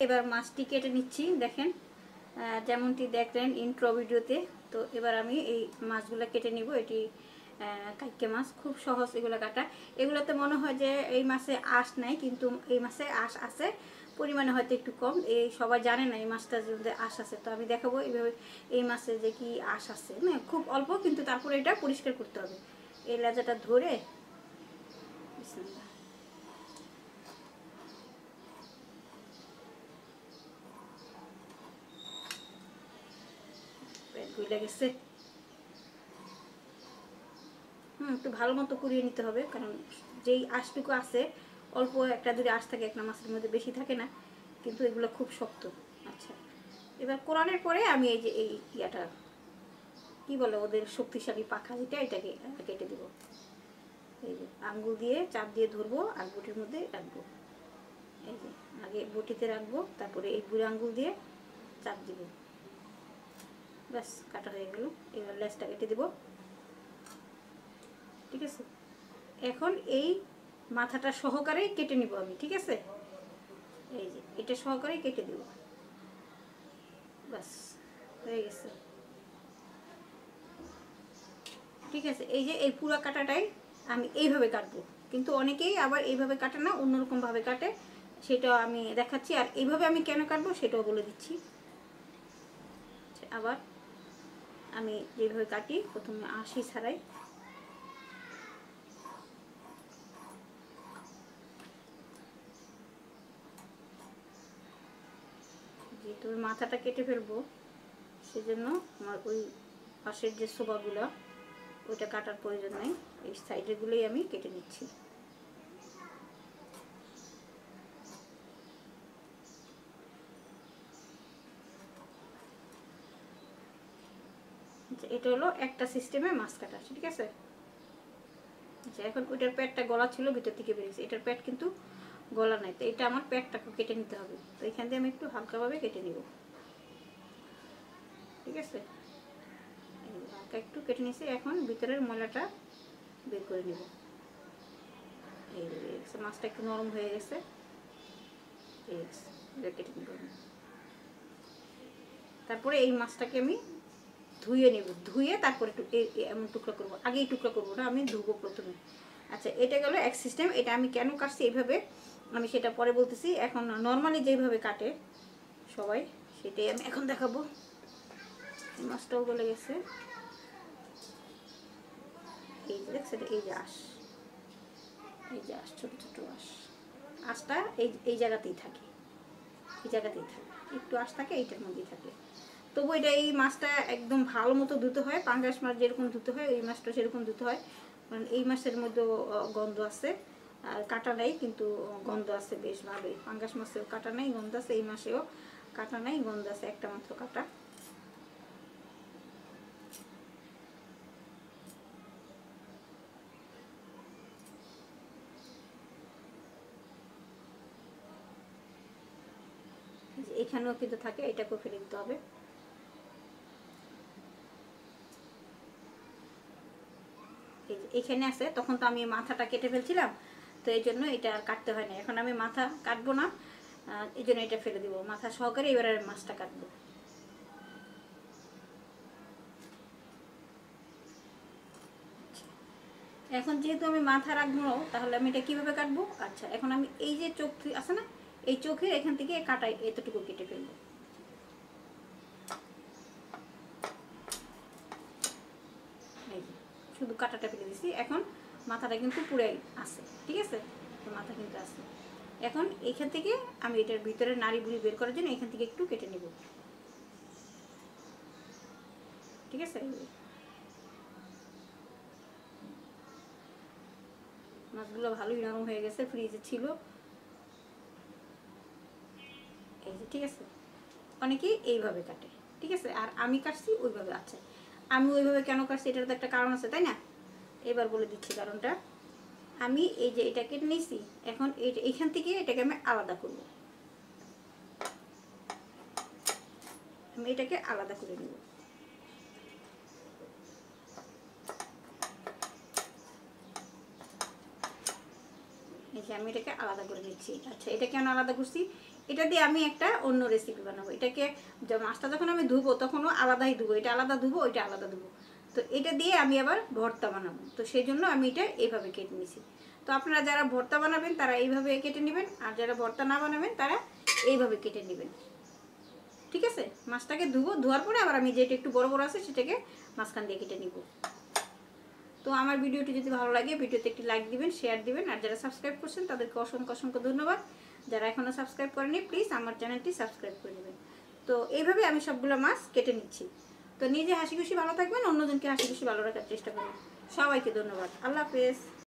এবার মাছটি কেটে নিচ্ছি। দেখেন যেমনটি দেখলেন ইন্ট্রো ভিডিওতে। তো এবার আমি এই মাছগুলো কেটে নিব। এটি কাইকে মাছ, খুব সহজ এগুলো কাটা। এগুলোতে মনে হয় যে এই মাছে আঁশ নাই, কিন্তু এই মাছে আঁশ আছে, পরিমাণে হয়তো একটু কম। এই সবাই জানে না এই মাছটার মধ্যে আঁশ আছে। তো আমি দেখাবো এইভাবে এই মাছে যে কি আঁশ আছে, না খুব অল্প, কিন্তু তারপরে এটা পরিষ্কার করতে হবে। এই লেজাটা ধরে গুলে গেছে। একটু ভালো মতো কুড়িয়ে নিতে হবে, কারণ যেই আঁশটুকু আছে অল্প একটা যদি আঁশ থাকে, একটা মাছের মধ্যে বেশি থাকে না, কিন্তু এগুলো খুব শক্ত। আচ্ছা, এবার কোরানোর পরে আমি এই যে এই ইয়াটা কি বলে ওদের শক্তিশালী পাখা, এটাকে কেটে দেবো। এই যে আঙ্গুল দিয়ে চাপ দিয়ে ধরবো আর বটির মধ্যে রাখবো। এই যে আগে বটিতে রাখবো, তারপরে এই বুড়ো আঙ্গুল দিয়ে চাপ দিব। ব্যাস, কাটা হয়ে গেল। এবার লেজটা কেটে দেবো। ঠিক আছে, এখন এই মাথাটা সহকারেই কেটে নিব আমি। ঠিক আছে, এই যে এটা সহকারেই কেটে দেব। ব্যাস হয়ে গেছে। ঠিক আছে, এই যে এই পুরো কাটাটাই আমি এইভাবে কাটবো, কিন্তু অনেকেই আবার এইভাবে কাটে না, অন্যরকমভাবে কাটে, সেটাও আমি দেখাচ্ছি। আর এইভাবে আমি কেন কাটবো সেটাও বলে দিচ্ছি। আবার আমি যেভাবে কাটি, প্রথমে আঁশি ছাড়াই, যেহেতু মাথাটা কেটে ফেলবো, সেজন্য আমার ওই পাশের যে সোবাগুলো ওইটা কাটার প্রয়োজন নেই, এই সাইডেরগুলোই আমি কেটে নিচ্ছি। এটা হলো একটা সিস্টেমে মাছ কাটা। ঠিক আছে, আচ্ছা এখন ওইটার পেটটা গলা ছিল, ভিতর থেকে বেরিয়েছে। এটার পেট কিন্তু গলা নাই, তো এটা আমার পেটটাকে কেটে নিতে হবে। তো এখান দিয়ে আমি একটু হালকাভাবে কেটে নিব। ঠিক আছে, হালকা একটু কেটে নিয়েছি। এখন ভিতরের ময়লাটা বের করে নিব। এই মাছটা একটু নরম হয়ে গেছে, কেটে নিব। তারপরে এই মাছটাকে আমি ধুয়ে নেব, ধুয়ে তারপরে একটু এমন টুকরা করবো। আগেই টুকরা করবো না, আমি ধুবো প্রথমে। আচ্ছা, এটা গেল এক সিস্টেম। এটা আমি কেন কাটছি এইভাবে আমি সেটা পরে বলতেছি। এখন নর্মালি যেভাবে কাটে সবাই, সেটাই আমি এখন দেখাবো। মাছটাও গলে গেছে। এই যে দেখছেন, এই যে আঁশ, এই যে আঁশ, ছোটো ছোটো আঁশ, আঁশটা এই জায়গাতেই থাকে, এই জায়গাতেই থাকে, একটু আঁশ থাকে, এইটার মধ্যেই থাকে। তবু এটা এই মাছটা একদম ভালো মতো ধুতে হয়। পাঙ্গাস মাছ যেরকম ধুতে হয় এই মাছটা সেরকম ধুতে হয়, কারণ এই মাছের মধ্যেও গন্ধ আছে, আর কাটা নেই, কিন্তু গন্ধ আছে বেশ ভালোই। পাঙ্গাস মাছেও কাটা নেই, গন্ধ আছে। এই মাছেও কাটা নেই, গন্ধ আছে, একটা মাত্র কাটা। এখানেও কিন্তু থাকে, এটাকেও ফেলে দিতে হবে। এখানে আছে, তখন তো আমি মাথাটা কেটে ফেলছিলাম, তো এই জন্য এটা আর কাটতে হয় না। এখন আমি মাথা কাটবো না, এই জন্য এটা ফেলে দিব মাথা সহকারে। এবার মাছটা কাটবো। এখন যেহেতু আমি মাথা রাখবো, তাহলে আমি এটা কিভাবে কাটবো? আচ্ছা, এখন আমি এই যে চোখ আছে না, এই চোখের এখান থেকে কাটাই এতটুকু কেটে ফেলবো। এই যে শুধু কাটাটা ফেলে দিছি। এখন মাথাটা কিন্তু পুরাই আছে। ঠিক আছে, মাথা কিন্তু আছে। এখন এইখান থেকে আমি এটার ভিতরে নাড়ি বুড়ি বের করার জন্য এখান থেকে একটু কেটে নেব। ঠিক আছে, মাছগুলো ভালোই নরম হয়ে গেছে, ফ্রিজে ছিল। এই যে ঠিক আছে, অনেকেই এইভাবে কাটে। ঠিক আছে, আর আমি কাটছি ওইভাবে। আচ্ছা, আমি ওইভাবে কেন কাটছি এটার তো একটা কারণ আছে, তাই না? এবার বলে দিচ্ছি কারণটা। আমি এই যে এটা কেটে নিয়েছি, এখন এইখান থেকে এটাকে আমি আলাদা করব। আমি এটাকে আলাদা করে নেব। দেখি আমি এটাকে আলাদা করে নিচ্ছি। আচ্ছা, এটা কেন আলাদা করছি, এটা দিয়ে আমি একটা অন্য রেসিপি বানাবো। এটাকে মাছটা যখন আমি ধুবো তখনও আলাদাই ধুবো, এটা আলাদা ধুবো, ওইটা আলাদা ধুবো। তো এটা দিয়ে আমি আবার ভর্তা বানাবো, তো সেই জন্য আমি এটা এইভাবে কেটে নিছি। তো আপনারা যারা ভর্তা বানাবেন তারা এইভাবে কেটে নেবেন, আর যারা ভর্তা না বানাবেন তারা এইভাবে কেটে নেবেন। ঠিক আছে, মাছটাকে ধুবো, ধোয়ার পরে আবার আমি যেটা একটু বড় বড় আছে সেটাকে মাঝখান দিয়ে কেটে নিব। তো আমার ভিডিওটি যদি ভালো লাগে ভিডিওতে একটি লাইক দিবেন, শেয়ার দিবেন, আর যারা সাবস্ক্রাইব করছেন তাদেরকে অসংখ্য অসংখ্য ধন্যবাদ। যারা এখনও সাবস্ক্রাইব করেনি প্লিজ আমার চ্যানেলটি সাবস্ক্রাইব করে নেবেন। তো এইভাবে আমি সবগুলো মাছ কেটে নিচ্ছি। তো নিজে হাসি খুশি ভালো থাকবেন, অন্যজনকে হাসি খুশি ভালো রাখার চেষ্টা করবেন। সবাইকে ধন্যবাদ, আল্লাহ হাফেজ।